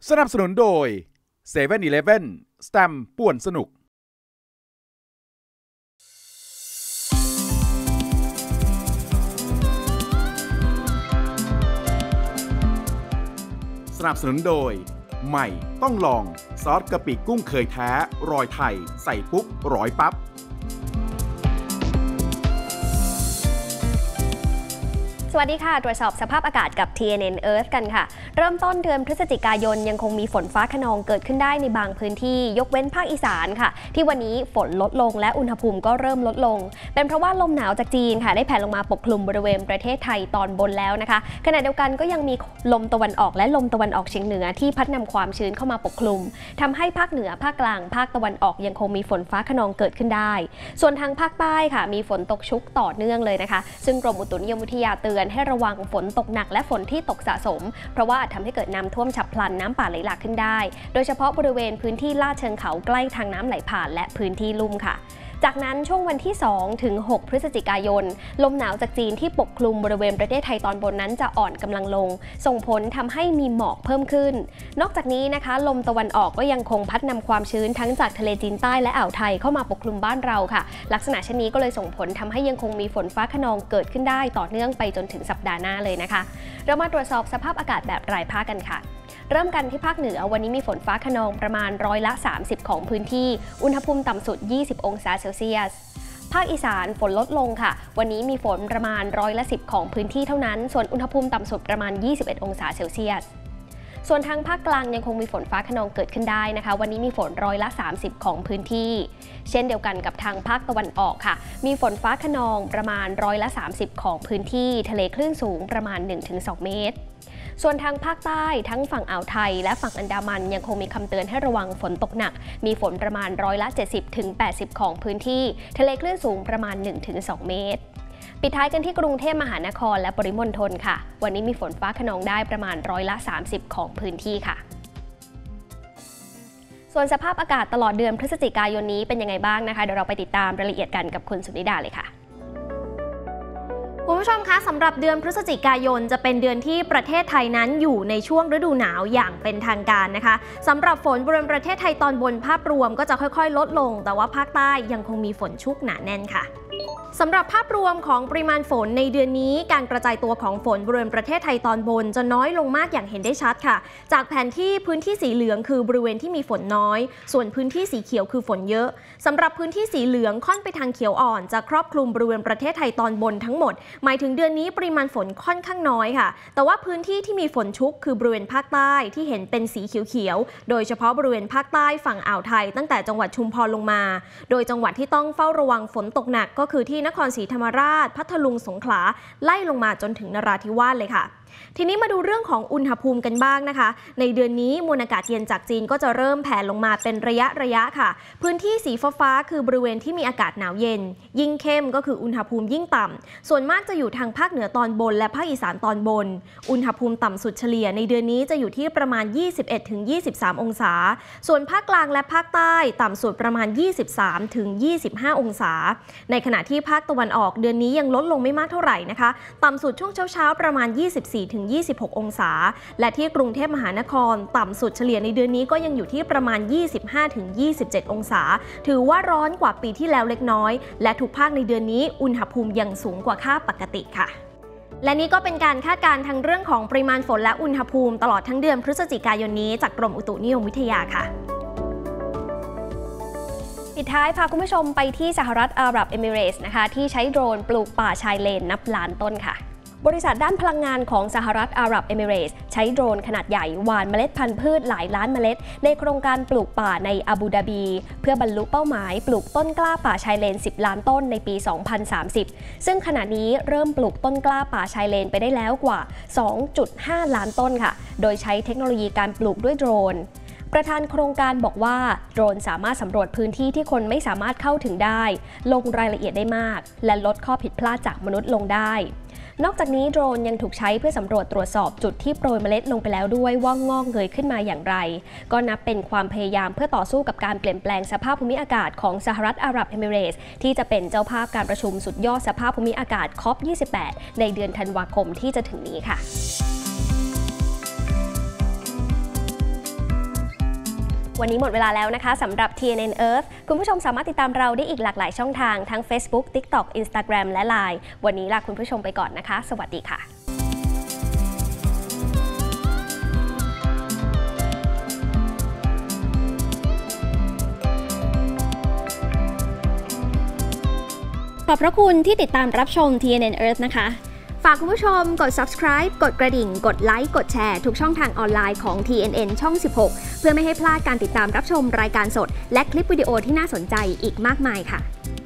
สนับสนุนโดย 7-Eleven สแตมป์ป่วนสนุกสนับสนุนโดยใหม่ต้องลองซอสกะปิกุ้งเคยแท้รอยไทยใส่ปุ๊บร้อยปั๊บสวัสดีค่ะตรวจสอบสภาพอากาศกับ TNN Earth กันค่ะเริ่มต้นเดือนพฤศจิกายนยังคงมีฝนฟ้าคะนองเกิดขึ้นได้ในบางพื้นที่ยกเว้นภาคอีสานค่ะที่วันนี้ฝนลดลงและอุณหภูมิก็เริ่มลดลงเป็นเพราะว่าลมหนาวจากจีนค่ะได้แผ่ลงมาปกคลุมบริเวณประเทศไทยตอนบนแล้วนะคะขณะเดียวกันก็ยังมีลมตะวันออกและลมตะวันออกเฉียงเหนือที่พัดนำความชื้นเข้ามาปกคลุมทำให้ภาคเหนือภาคกลางภาคตะวันออกยังคงมีฝนฟ้าคะนองเกิดขึ้นได้ส่วนทางภาคใต้ค่ะมีฝนตกชุกต่อเนื่องเลยนะคะซึ่งกรมอุตุนิยมวิทยาเตือนให้ระวังฝนตกหนักและฝนที่ตกสะสมเพราะว่าอาจทำให้เกิดน้ำท่วมฉับพลันน้ำป่าไหลหลากขึ้นได้โดยเฉพาะบริเวณพื้นที่ลาดเชิงเขาใกล้ทางน้ำไหลผ่านและพื้นที่ลุ่มค่ะจากนั้นช่วงวันที่2ถึง6พฤศจิกายนลมหนาวจากจีนที่ปกคลุมบริเวณประเทศไทยตอนบนนั้นจะอ่อนกำลังลงส่งผลทำให้มีหมอกเพิ่มขึ้นนอกจากนี้นะคะลมตะวันออกก็ยังคงพัดนำความชื้นทั้งจากทะเลจีนใต้และอ่าวไทยเข้ามาปกคลุมบ้านเราค่ะลักษณะเช่นนี้ก็เลยส่งผลทำให้ยังคงมีฝนฟ้าคะนองเกิดขึ้นได้ต่อเนื่องไปจนถึงสัปดาห์หน้าเลยนะคะเรามาตรวจสอบสภาพอากาศแบบรายภาคกันค่ะเริ่มกันที่ภาคเหนือวันนี้มีฝนฟ้าคะนองประมาณ30%ของพื้นที่อุณหภูมิต่ำสุด20องศาเซลเซียสภาคอีสานฝนลดลงค่ะวันนี้มีฝนประมาณ10%ของพื้นที่เท่านั้นส่วนอุณหภูมิต่ำสุดประมาณ21องศาเซลเซียสส่วนทางภาคกลางยังคงมีฝนฟ้าคะนองเกิดขึ้นได้นะคะวันนี้มีฝน30%ของพื้นที่เช่นเดียวกันกับทางภาคตะวันออกค่ะมีฝนฟ้าคะนองประมาณ30%ของพื้นที่ทะเลคลื่นสูงประมาณ 1-2 เมตรส่วนทางภาคใต้ทั้งฝั่งอ่าวไทยและฝั่งอันดามันยังคงมีคำเตือนให้ระวังฝนตกหนักมีฝนประมาณ70-80%ของพื้นที่ทะเลคลื่นสูงประมาณ 1-2 เมตรปิดท้ายกันที่กรุงเทพมหานครและปริมณฑลค่ะวันนี้มีฝนฟ้าคะนองได้ประมาณ30%ของพื้นที่ค่ะส่วนสภาพอากาศตลอดเดือนพฤศจิกายนนี้เป็นยังไงบ้างนะคะเดี๋ยวเราไปติดตามรายละเอียดกันกับคุณสุนิดาเลยค่ะคุณผู้ชมคะสำหรับเดือนพฤศจิกายนจะเป็นเดือนที่ประเทศไทยนั้นอยู่ในช่วงฤดูหนาวอย่างเป็นทางการนะคะสำหรับฝนบริเวณประเทศไทยตอนบนภาพรวมก็จะค่อยๆลดลงแต่ว่าภาคใต้ยังคงมีฝนชุกหนาแน่นค่ะสำหรับภาพรวมของปริมาณฝนในเดือนนี้การกระจายตัวของฝนบริเวณประเทศไทยตอนบนจะน้อยลงมากอย่างเห็นได้ชัดค่ะจากแผนที่พื้นที่สีเหลืองคือบริเวณที่มีฝนน้อยส่วนพื้นที่สีเขียวคือฝนเยอะสำหรับพื้นที่สีเหลืองค่อนไปทางเขียวอ่อนจะครอบคลุมบริเวณประเทศไทยตอนบนทั้งหมดหมายถึงเดือนนี้ปริมาณฝนค่อนข้างน้อยค่ะแต่ว่าพื้นที่ที่มีฝนชุกคือบริเวณภาคใต้ที่เห็นเป็นสีเขียวๆโดยเฉพาะบริเวณภาคใต้ฝั่งอ่าวไทยตั้งแต่จังหวัดชุมพรลงมาโดยจังหวัดที่ต้องเฝ้าระวังฝนตกหนักก็คือที่นครศรีธรรมราชพัทลุงสงขลาไล่ลงมาจนถึงนราธิวาสเลยค่ะทีนี้มาดูเรื่องของอุณหภูมิกันบ้างนะคะในเดือนนี้มวลอากาศเย็นจากจีนก็จะเริ่มแผ่ลงมาเป็นระยะค่ะพื้นที่สีฟ้าคือบริเวณที่มีอากาศหนาวเย็นยิ่งเข้มก็คืออุณหภูมิยิ่งต่ำส่วนมากจะอยู่ทางภาคเหนือตอนบนและภาคอีสานตอนบนอุณหภูมิต่ำสุดเฉลี่ยในเดือนนี้จะอยู่ที่ประมาณ 21-23 องศาส่วนภาคกลางและภาคใต้ต่ำสุดประมาณ 23-25 องศาในขณะที่ภาคตะวันออกเดือนนี้ยังลดลงไม่มากเท่าไหร่นะคะต่ำสุดช่วงเช้าประมาณ24-26 องศาและที่กรุงเทพมหานครต่ำสุดเฉลี่ยในเดือนนี้ก็ยังอยู่ที่ประมาณ 25-27 องศาถือว่าร้อนกว่าปีที่แล้วเล็กน้อยและทุกภาคในเดือนนี้อุณหภูมิยังสูงกว่าค่าปกติค่ะและนี่ก็เป็นการคาดการณ์ทั้งเรื่องของปริมาณฝนและอุณหภูมิตลอดทั้งเดือนพฤศจิกายนนี้จากกรมอุตุนิยมวิทยาค่ะปิดท้ายพาคุณผู้ชมไปที่สหรัฐอาหรับเอมิเรตส์นะคะที่ใช้โดรนปลูกป่าชายเลนนับล้านต้นค่ะบริษัทด้านพลังงานของสหรัฐอาหรับเอมิเรตส์ใช้โดรนขนาดใหญ่หว่านเมล็ดพันธุ์พืชหลายล้านเมล็ดในโครงการปลูกป่าในอาบูดาบีเพื่อบรรลุเป้าหมายปลูกต้นกล้าป่าชายเลน10ล้านต้นในปี 2030 ซึ่งขณะนี้เริ่มปลูกต้นกล้าป่าชายเลนไปได้แล้วกว่า 2.5 ล้านต้นค่ะโดยใช้เทคโนโลยีการปลูกด้วยโดรนประธานโครงการบอกว่าโดรนสามารถสำรวจพื้นที่ที่คนไม่สามารถเข้าถึงได้ลงรายละเอียดได้มากและลดข้อผิดพลาดจากมนุษย์ลงได้นอกจากนี้โดรนยังถูกใช้เพื่อสำรวจตรวจสอบจุดที่โปรยเมล็ดลงไปแล้วด้วยว่างอกเงยขึ้นมาอย่างไรก็นับเป็นความพยายามเพื่อต่อสู้กับการเปลี่ยนแปลงสภาพภูมิอากาศของสหรัฐอาหรับเอมิเรตส์ที่จะเป็นเจ้าภาพการประชุมสุดยอดสภาพภูมิอากาศ COP28 ในเดือนธันวาคมที่จะถึงนี้ค่ะวันนี้หมดเวลาแล้วนะคะสำหรับ TNN Earth คุณผู้ชมสามารถติดตามเราได้อีกหลากหลายช่องทางทั้ง Facebook, TikTok, Instagram และ Line วันนี้ลาคุณผู้ชมไปก่อนนะคะ สวัสดีค่ะขอบพระคุณที่ติดตามรับชม TNN Earth นะคะฝากคุณผู้ชมกด subscribe กดกระดิ่งกดไลค์กดแชร์ทุกช่องทางออนไลน์ของ TNN ช่อง 16 เพื่อไม่ให้พลาดการติดตามรับชมรายการสดและคลิปวิดีโอที่น่าสนใจอีกมากมายค่ะ